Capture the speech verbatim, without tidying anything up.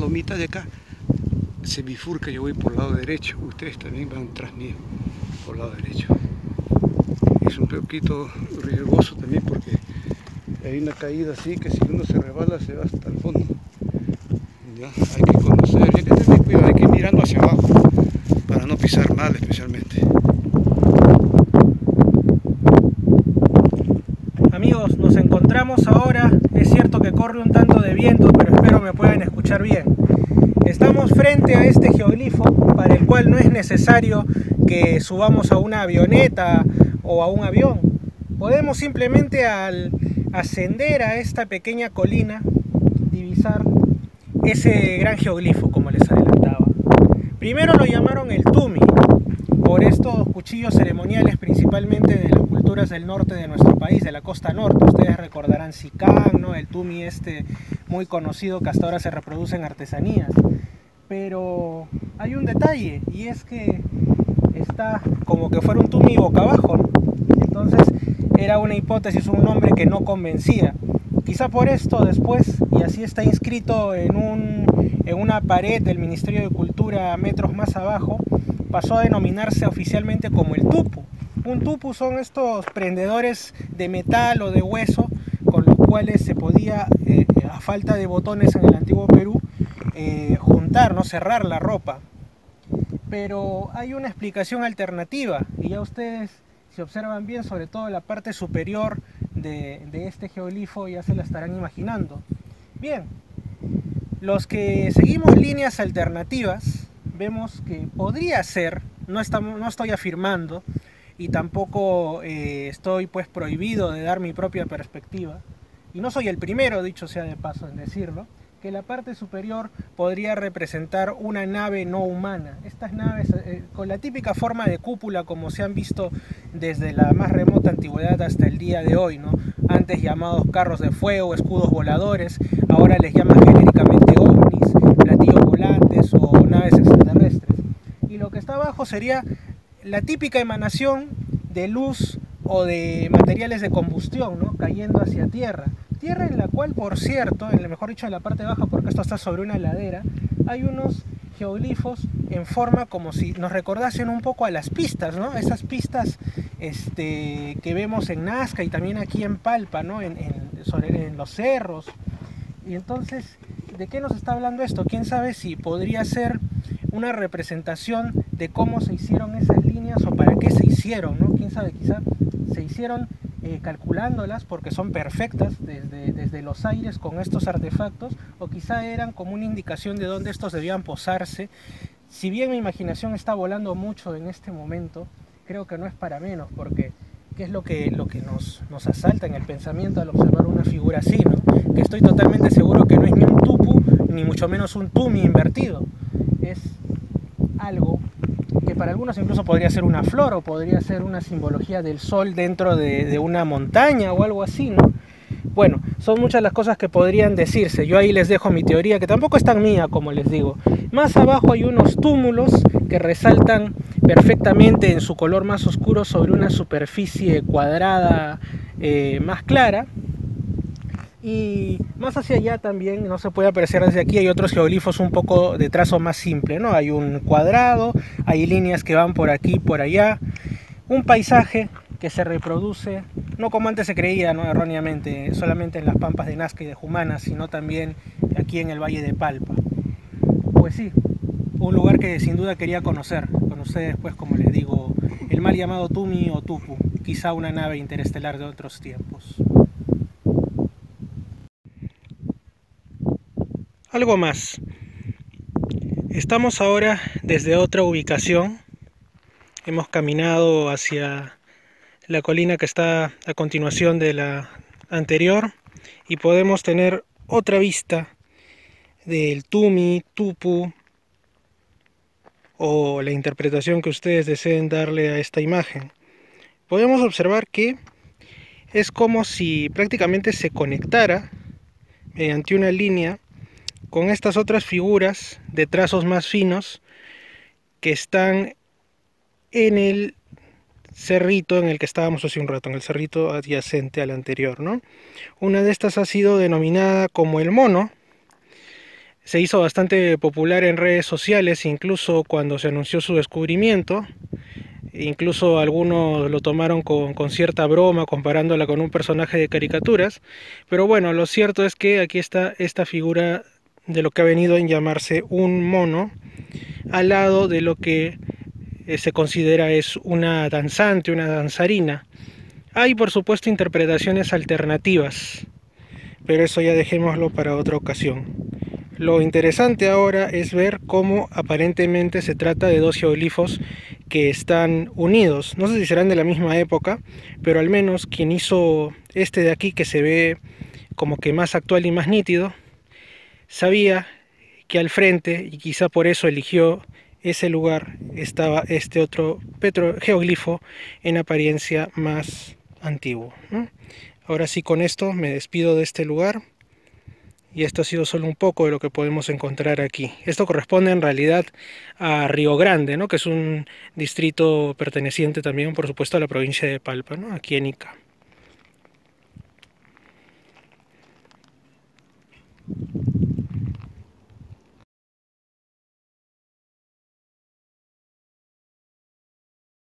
lomitas de acá se bifurca, yo voy por el lado derecho, ustedes también van tras mío por el lado derecho. Es un poquito riesgoso también porque hay una caída así que si uno se resbala se va hasta el fondo. ¿Ya? Hay que conocer, hay que tener cuidado, hay que ir mirando hacia abajo para no pisar mal especialmente. Amigos, nos encontramos ahora, es cierto que corre un tanto de viento, pero espero me puedan escuchar bien. Estamos frente a este geoglifo para el cual no es necesario que subamos a una avioneta o a un avión. Podemos simplemente al ascender a esta pequeña colina divisar ese gran geoglifo, como les adelantaba. Primero lo llamaron el tumi, por estos cuchillos ceremoniales principalmente de las culturas del norte de nuestro país, de la costa norte. Ustedes recordarán Sicán, ¿no? El tumi este muy conocido que hasta ahora se reproduce en artesanías. Pero hay un detalle, y es que está como que fuera un tumi boca abajo, ¿no? Entonces era una hipótesis, un nombre que no convencía. Quizá por esto después, y así está inscrito en, un, en una pared del Ministerio de Cultura metros más abajo, pasó a denominarse oficialmente como el tupu. Un tupu son estos prendedores de metal o de hueso con los cuales se podía, eh, a falta de botones en el antiguo Perú, eh, juntar, no cerrar la ropa. Pero hay una explicación alternativa, y ya ustedes, si observan bien, sobre todo la parte superior de, de este geoglifo, ya se la estarán imaginando. Bien, los que seguimos líneas alternativas, vemos que podría ser, no, estamos, no estoy afirmando, y tampoco eh, estoy pues prohibido de dar mi propia perspectiva, y no soy el primero, dicho sea de paso, en decirlo, que la parte superior podría representar una nave no humana. Estas naves eh, con la típica forma de cúpula como se han visto desde la más remota antigüedad hasta el día de hoy, ¿no? Antes llamados carros de fuego, escudos voladores, ahora les llaman genéricamente ovnis, platillos volantes o naves extraterrestres. Y lo que está abajo sería la típica emanación de luz o de materiales de combustión, ¿no? Cayendo hacia tierra. Tierra en la cual, por cierto, en, mejor dicho en la parte baja, porque esto está sobre una ladera, hay unos geoglifos en forma como si nos recordasen un poco a las pistas, ¿no? Esas pistas este, que vemos en Nazca y también aquí en Palpa, ¿no? En, en, sobre, en los cerros. Y entonces, ¿de qué nos está hablando esto? ¿Quién sabe si podría ser una representación de cómo se hicieron esas líneas o para qué se hicieron, ¿no? ¿Quién sabe? Quizá se hicieron Eh, calculándolas porque son perfectas desde, desde los aires con estos artefactos, o quizá eran como una indicación de dónde estos debían posarse. Si bien mi imaginación está volando mucho en este momento, creo que no es para menos, porque ¿qué es lo que, lo que nos, nos asalta en el pensamiento al observar una figura así, ¿no? Que estoy totalmente seguro que no es ni un tupu, ni mucho menos un tumi invertido. Es algo que para algunos incluso podría ser una flor o podría ser una simbología del sol dentro de, de una montaña o algo así, ¿no? Bueno, son muchas las cosas que podrían decirse. Yo ahí les dejo mi teoría, que tampoco es tan mía, como les digo. Más abajo hay unos túmulos que resaltan perfectamente en su color más oscuro sobre una superficie cuadrada eh, más clara. Y más hacia allá también, no se puede apreciar desde aquí, hay otros geoglifos un poco de trazo más simple, ¿no? Hay un cuadrado, hay líneas que van por aquí y por allá. Un paisaje que se reproduce, no como antes se creía, ¿no? Erróneamente, solamente en las pampas de Nazca y de Jumana, sino también aquí en el Valle de Palpa. Pues sí, un lugar que sin duda quería conocer, con ustedes, pues, como les digo, el mal llamado Tumi o Tupu, quizá una nave interestelar de otros tiempos. Algo más. Estamos ahora desde otra ubicación. Hemos caminado hacia la colina que está a continuación de la anterior y podemos tener otra vista del Tumi, Tupu o la interpretación que ustedes deseen darle a esta imagen. Podemos observar que es como si prácticamente se conectara mediante una línea con estas otras figuras de trazos más finos que están en el cerrito en el que estábamos hace un rato, en el cerrito adyacente al anterior, ¿no? Una de estas ha sido denominada como el mono. Se hizo bastante popular en redes sociales, incluso cuando se anunció su descubrimiento. Incluso algunos lo tomaron con, con cierta broma, comparándola con un personaje de caricaturas. Pero bueno, lo cierto es que aquí está esta figura de lo que ha venido a llamarse un mono, al lado de lo que eh, se considera es una danzante, una danzarina. Hay por supuesto interpretaciones alternativas, pero eso ya dejémoslo para otra ocasión. Lo interesante ahora es ver cómo aparentemente se trata de dos geoglifos que están unidos. No sé si serán de la misma época, pero al menos quien hizo este de aquí, que se ve como que más actual y más nítido, sabía que al frente, y quizá por eso eligió ese lugar, estaba este otro petro geoglifo en apariencia más antiguo, ¿no? Ahora sí, con esto me despido de este lugar. Y esto ha sido solo un poco de lo que podemos encontrar aquí. Esto corresponde en realidad a Río Grande, ¿no? Que es un distrito perteneciente también, por supuesto, a la provincia de Palpa, ¿no? Aquí en Ica.